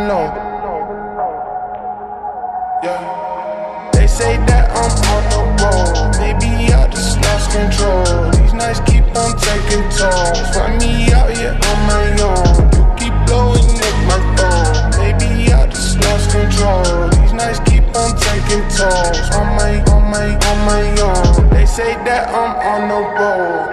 know. Yeah. They say that I'm on the road, maybe I just lost control. These nights keep on taking tolls, find me out here on my own. You keep blowing up my phone, maybe I just lost control. These nights keep on taking tolls, on my own. They say that I'm on the road,